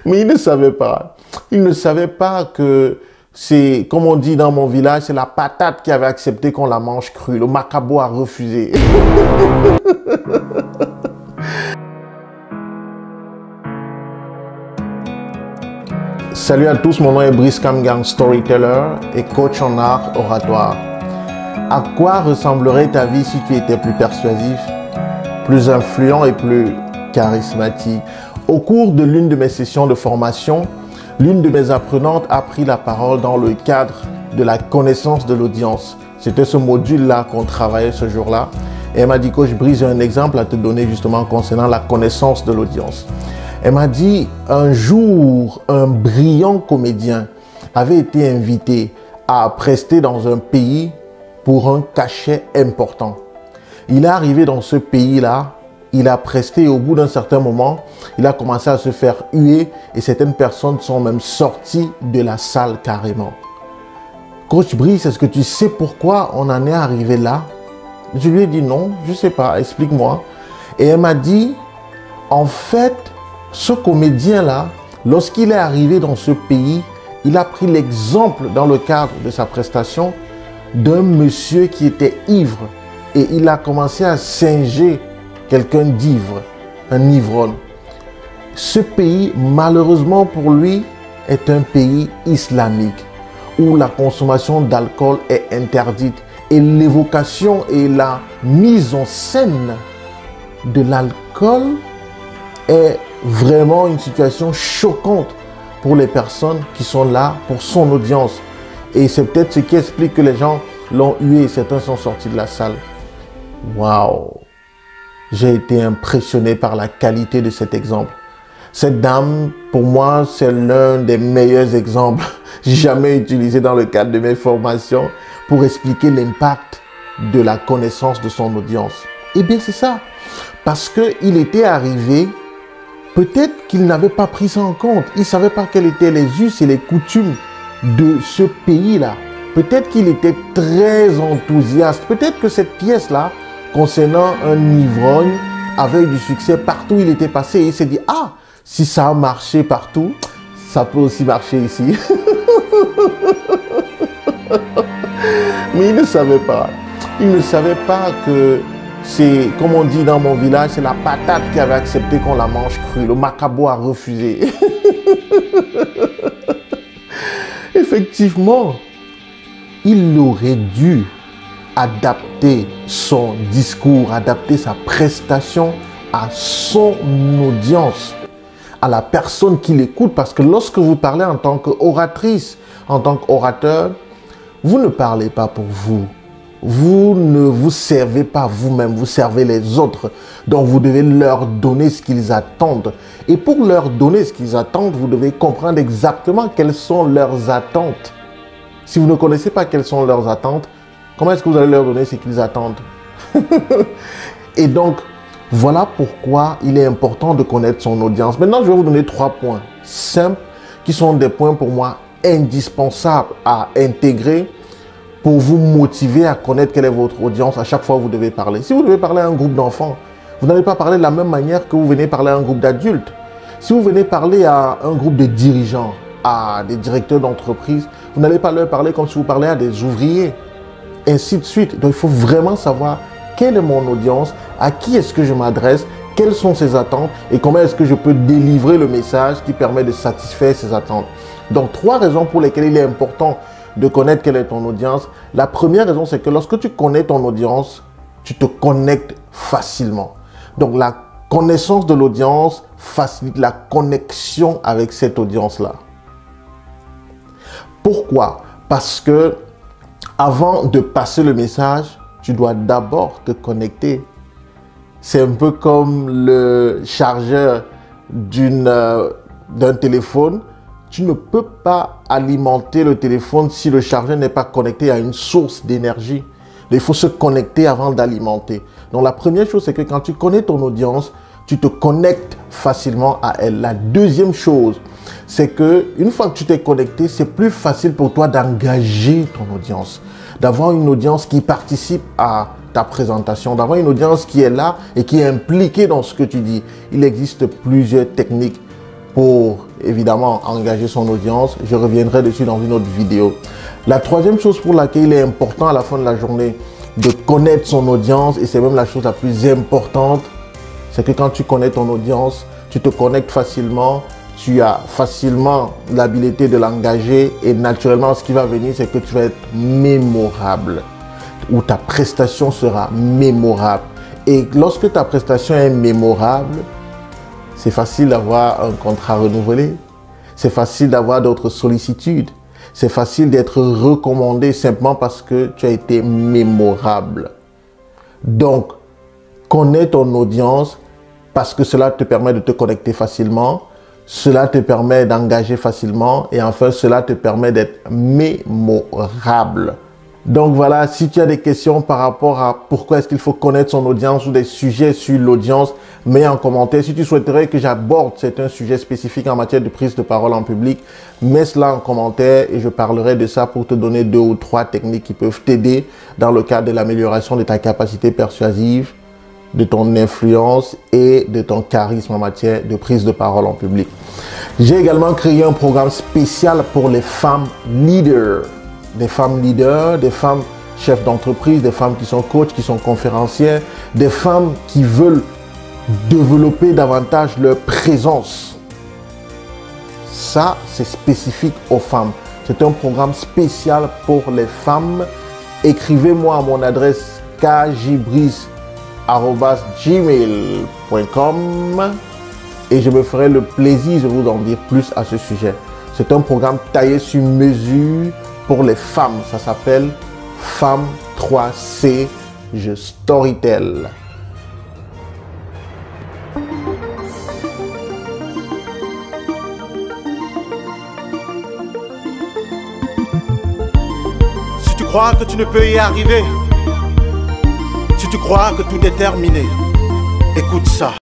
Mais il ne savait pas. Il ne savait pas que c'est, comme on dit dans mon village, c'est la patate qui avait accepté qu'on la mange crue. Le macabo a refusé. Salut à tous, mon nom est Brice Kamgang, storyteller et coach en art oratoire. À quoi ressemblerait ta vie si tu étais plus persuasif, plus influent et plus charismatique? Au cours de l'une de mes sessions de formation, l'une de mes apprenantes a pris la parole dans le cadre de la connaissance de l'audience. C'était ce module-là qu'on travaillait ce jour-là. Et elle m'a dit, Coach Brice, j'ai un exemple à te donner justement concernant la connaissance de l'audience. Elle m'a dit, un jour, un brillant comédien avait été invité à prester dans un pays pour un cachet important. Il est arrivé dans ce pays-là, il a presté et au bout d'un certain moment, il a commencé à se faire huer et certaines personnes sont même sorties de la salle carrément. Coach Brice, est-ce que tu sais pourquoi on en est arrivé là? Je lui ai dit non, je ne sais pas, explique-moi. Et elle m'a dit, en fait, ce comédien-là, lorsqu'il est arrivé dans ce pays, il a pris l'exemple dans le cadre de sa prestation d'un monsieur qui était ivre et il a commencé à singer quelqu'un d'ivre, un ivrogne. Ce pays, malheureusement pour lui, est un pays islamique où la consommation d'alcool est interdite et l'évocation et la mise en scène de l'alcool est vraiment une situation choquante pour les personnes qui sont là pour son audience. Et c'est peut-être ce qui explique que les gens l'ont hué et certains sont sortis de la salle. Waouh! J'ai été impressionné par la qualité de cet exemple. Cette dame, pour moi, c'est l'un des meilleurs exemples jamais utilisés dans le cadre de mes formations pour expliquer l'impact de la connaissance de son audience. Eh bien, c'est ça. Parce qu'il était arrivé, peut-être qu'il n'avait pas pris ça en compte. Il ne savait pas quels étaient les us et les coutumes de ce pays-là. Peut-être qu'il était très enthousiaste. Peut-être que cette pièce-là, concernant un ivrogne, avait eu du succès partout où il était passé. Et il s'est dit, ah, si ça a marché partout, ça peut aussi marcher ici. Mais il ne savait pas. Il ne savait pas que c'est, comme on dit dans mon village, c'est la patate qui avait accepté qu'on la mange crue. Le macabo a refusé. Effectivement, il aurait dû adapter son discours, adapter sa prestation à son audience, à la personne qui l'écoute. Parce que lorsque vous parlez en tant qu'oratrice, en tant qu'orateur, vous ne parlez pas pour vous. Vous ne vous servez pas vous-même, vous servez les autres. Donc vous devez leur donner ce qu'ils attendent. Et pour leur donner ce qu'ils attendent, vous devez comprendre exactement quelles sont leurs attentes. Si vous ne connaissez pas quelles sont leurs attentes, comment est-ce que vous allez leur donner ce qu'ils attendent? Et donc, voilà pourquoi il est important de connaître son audience. Maintenant, je vais vous donner 3 points simples qui sont des points pour moi indispensables à intégrer pour vous motiver à connaître quelle est votre audience à chaque fois que vous devez parler. Si vous devez parler à un groupe d'enfants, vous n'allez pas parler de la même manière que vous venez parler à un groupe d'adultes. Si vous venez parler à un groupe de dirigeants, à des directeurs d'entreprise, vous n'allez pas leur parler comme si vous parliez à des ouvriers, ainsi de suite. Donc, il faut vraiment savoir quelle est mon audience, à qui est-ce que je m'adresse, quelles sont ses attentes et comment est-ce que je peux délivrer le message qui permet de satisfaire ses attentes. Donc, 3 raisons pour lesquelles il est important de connaître quelle est ton audience. La première raison, c'est que lorsque tu connais ton audience, tu te connectes facilement. Donc, la connaissance de l'audience facilite la connexion avec cette audience-là. Pourquoi? Parce que avant de passer le message, tu dois d'abord te connecter. C'est un peu comme le chargeur d'un téléphone. Tu ne peux pas alimenter le téléphone si le chargeur n'est pas connecté à une source d'énergie. Il faut se connecter avant d'alimenter. Donc la première chose, c'est que quand tu connais ton audience, tu te connectes facilement à elle. La deuxième chose, c'est que une fois que tu t'es connecté, c'est plus facile pour toi d'engager ton audience, d'avoir une audience qui participe à ta présentation, d'avoir une audience qui est là et qui est impliquée dans ce que tu dis. Il existe plusieurs techniques pour évidemment engager son audience. Je reviendrai dessus dans une autre vidéo. La troisième chose pour laquelle il est important à la fin de la journée de connaître son audience, et c'est même la chose la plus importante, c'est que quand tu connais ton audience, tu te connectes facilement, tu as facilement l'habilité de l'engager et naturellement ce qui va venir, c'est que tu vas être mémorable ou ta prestation sera mémorable. Et lorsque ta prestation est mémorable, c'est facile d'avoir un contrat renouvelé, c'est facile d'avoir d'autres sollicitudes, c'est facile d'être recommandé simplement parce que tu as été mémorable. Donc, connais ton audience parce que cela te permet de te connecter facilement, cela te permet d'engager facilement et enfin, cela te permet d'être mémorable. Donc voilà, si tu as des questions par rapport à pourquoi est-ce qu'il faut connaître son audience ou des sujets sur l'audience, mets en commentaire. Si tu souhaiterais que j'aborde certains sujets spécifiques en matière de prise de parole en public, mets cela en commentaire et je parlerai de ça pour te donner 2 ou 3 techniques qui peuvent t'aider dans le cadre de l'amélioration de ta capacité persuasive, de ton influence et de ton charisme en matière de prise de parole en public. J'ai également créé un programme spécial pour les femmes leaders. Des femmes leaders, des femmes chefs d'entreprise, des femmes qui sont coachs, qui sont conférencières, des femmes qui veulent développer davantage leur présence. Ça, c'est spécifique aux femmes. C'est un programme spécial pour les femmes. Écrivez-moi à mon adresse kjbrice@gmail.com et je me ferai le plaisir de vous en dire plus à ce sujet. C'est un programme taillé sur mesure pour les femmes. Ça s'appelle Femme 3C, je storytell. Si tu crois que tu ne peux y arriver, si tu crois que tout est terminé, écoute ça.